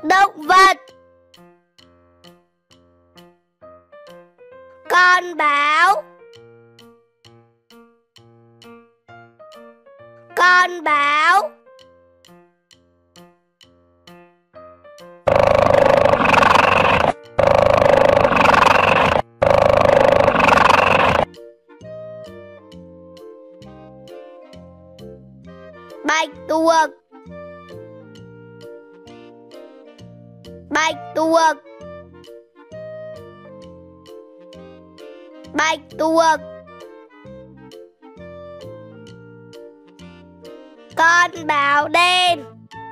Động vật. Con báo. Con báo. Bạch tuộc. Bạch tuộc. Bạch tuộc. Con báo đen.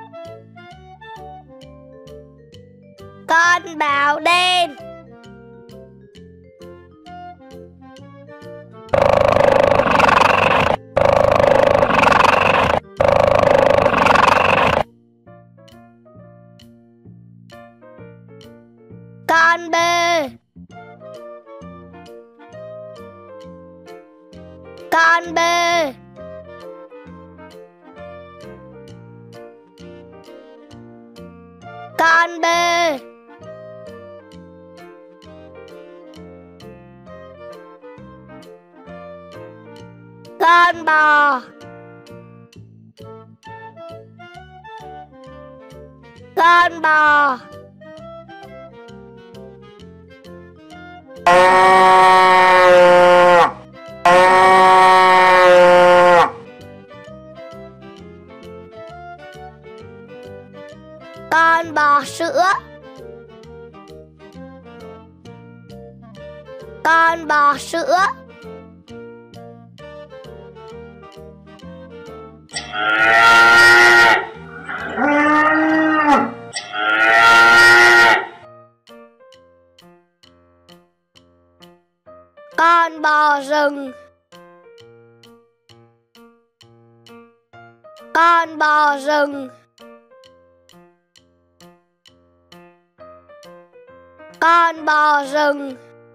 Con báo đen. Con bê. Con bê. Con bê. Con bò. Con bò. Con bò sữa. Con bò sữa. Con bò rừng. Con bò rừng. Con bò rừng.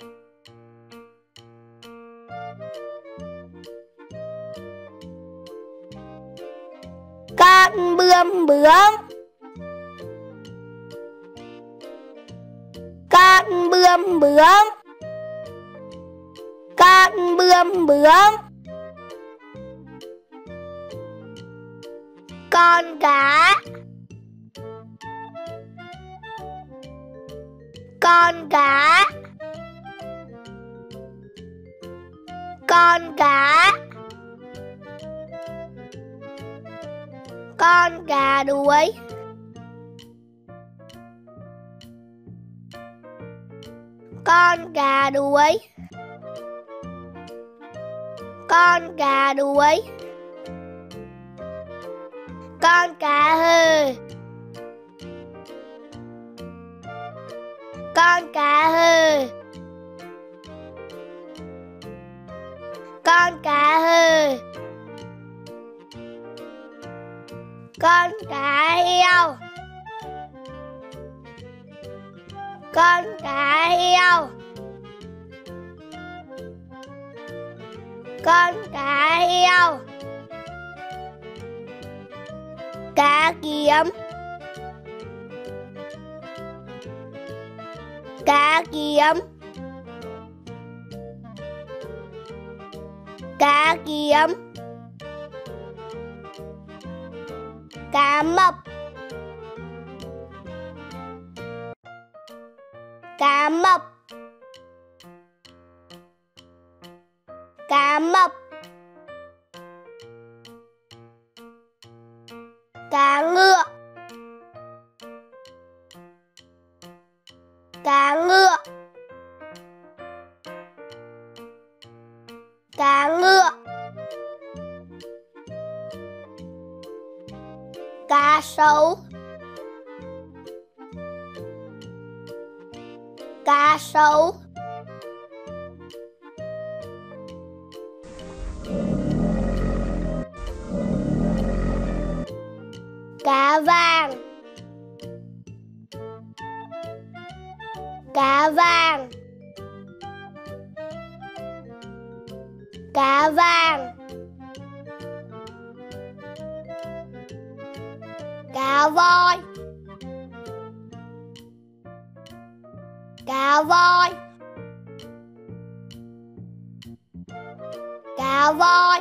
Con bươm bướm. Con bươm bướm. Con bươm bướm. Con cá. Con cá. Con cá. Con cá đuối. Con cá đuối. Con cá đuối. Con cá hơ. Con cá hơ. Con cá hơ. Con cá heo. Con cá heo. Con cá heo. Cá kiếm. Cá kiếm. Cá kiếm. Cá mập. Cá mập. Cá mập. Cá ngựa. Cá ngựa. Cá ngựa. Cá sấu. Cá sấu. Cá vàng. Cá vàng. Cá vàng. Cá voi. Cá voi. Cá voi.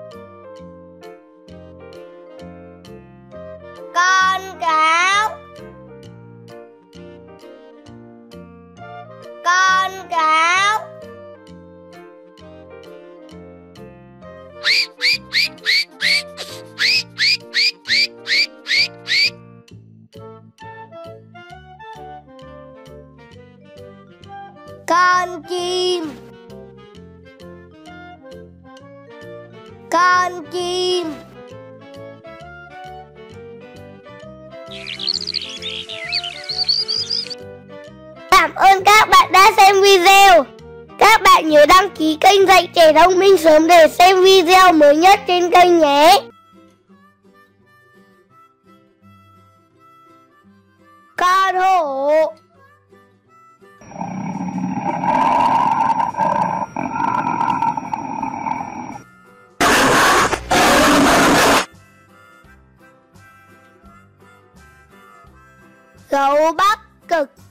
Con cáo. Con cáo. Con chim. Con chim. Cảm ơn các bạn đã xem video. Các bạn nhớ đăng ký kênh Dạy Trẻ Thông Minh sớm để xem video mới nhất trên kênh nhé. Con hổ. Gấu Bắc Cực.